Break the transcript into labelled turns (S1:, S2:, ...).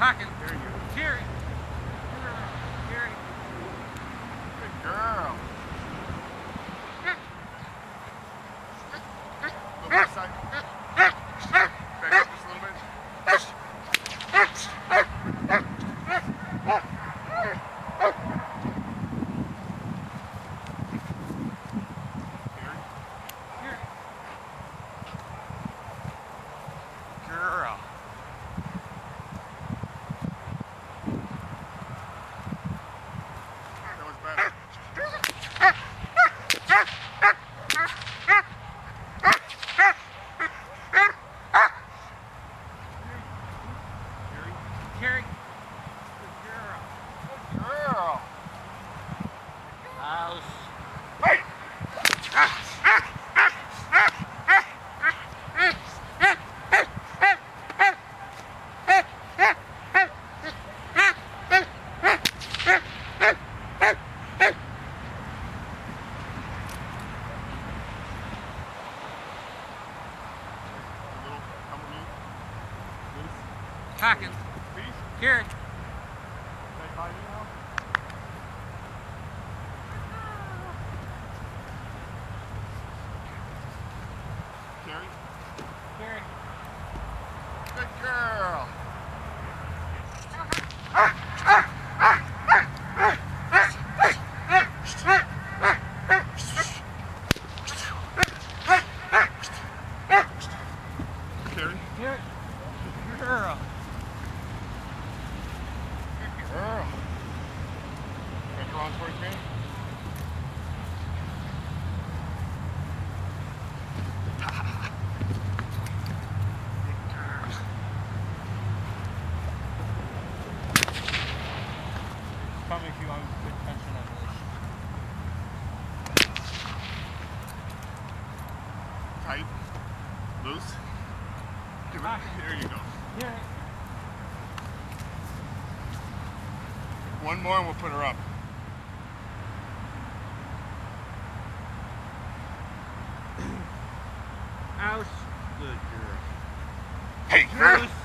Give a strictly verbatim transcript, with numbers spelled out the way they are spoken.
S1: Packing.
S2: There you go.
S1: Jerry. Jerry.
S2: Good girl. A little bit side. Back up just a little bit.
S1: Girl.
S2: That was better.
S1: Carrie.
S2: Good girl.
S1: House.
S2: Hey!
S1: Packing. Carrie.
S2: Carrie?
S1: Carrie.
S2: Good girl. Carrie?
S1: Carrie. Girl.
S2: Good girl. Got your arms towards me?
S1: Probably if you want good tension on this.
S2: Tight. Loose. Give it. There you go.
S1: Here.
S2: One more and we'll put her up.
S1: House. Good girl.
S2: Hey!
S1: Loose.